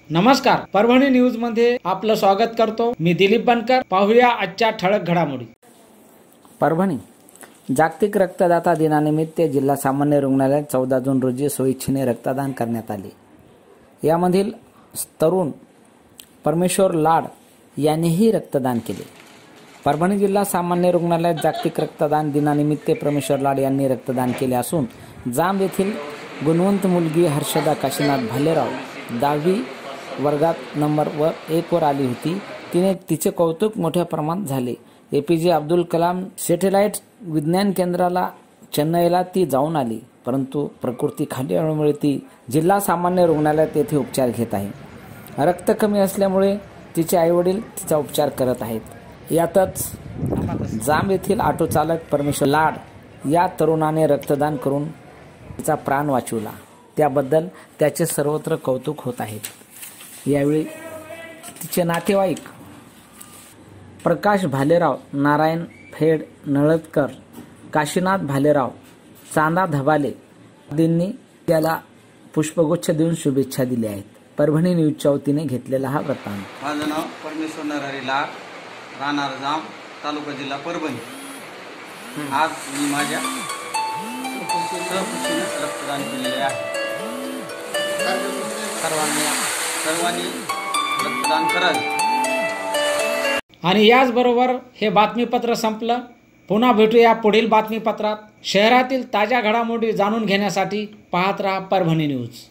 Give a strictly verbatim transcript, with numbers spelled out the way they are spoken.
नमस्कार, परभणी न्यूज मध्ये आपलं स्वागत करतो। मी दिलीप बनकर। पाहूया आजच्या ठळक घडामोडी। परभणी जागतिक रक्तदाता दिनानिमित्त जिल्हा सामान्य रुग्णालयात चौदा जून रोजी स्वइच्छेने रक्तदान करण्यात आले। यामधील तरुण परमेश्वर लाड यांनीही रक्तदान केले। परभणी जिल्हा सामान्य रुग्णालयात जागतिक रक्तदान दिनानिमित्त परमेश्वर लाड यांनी रक्तदान केले असून जांब येथील गुणवंत मुलगी हर्षदा काशीनाथ भालेराव दहावी वर्गात नंबर वर एक वर आली होती। तिने तिचे कौतुक मोठ्या प्रमाणात झाले। एपीजे अब्दुल कलाम सॅटेलाइट विज्ञान केंद्राला चेन्नईला ती जाऊन आली, परंतु प्रकृती खालावल्यामुळे ती जिल्हा सामान्य रुग्णालयात येथे उपचार घेत आहे। रक्त कमी असल्यामुळे तिचे आईवडील तिचा उपचार करत आहेत। यातच जांब येथील ऑटो चालक परमेश्वर लाड या तरुणाने रक्तदान करून तिचा प्राण वाचवला, त्याबद्दल त्याचे सर्वत्र कौतुक होत आहे। यावेळी तिचे नातेवाईक प्रकाश भालेराव, नारायण फेड नळदकर, काशीनाथ भालेराव, चांदा धबाले आदींनी त्याला पुष्पगुच्छ देऊन शुभेच्छा दिल्या आहेत। परभणी न्यूजच्या वतीने घेतलेला हा वृत्तांत। माझं नाव परमेश्वर नरहरी लाड, राहणार जांब, तालुका जिल्हा परभणी। आज मी माझ्या सहकुशीने रक्तदान केलेले आहे। सर्वांनी सर्वांनी रक्तदान करावे। आणि याचबरोबर हे बातमीपत्र संपलं। पुन्हा भेटूया पुढील बातमीपत्रात। शहरातील ताज्या घडामोडी जाणून घेण्यासाठी पाहत रहा परभणी न्यूज।